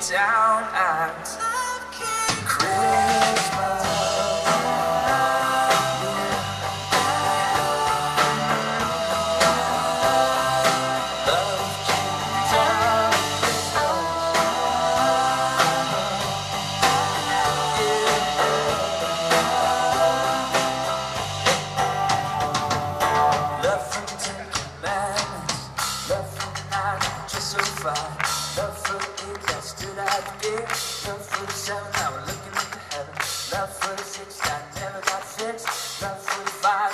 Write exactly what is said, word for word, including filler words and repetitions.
down at Christmas. Love for eight that stood out there. Love for the seven, now we're looking into heaven. Love for the six that never got fixed. Love for the five.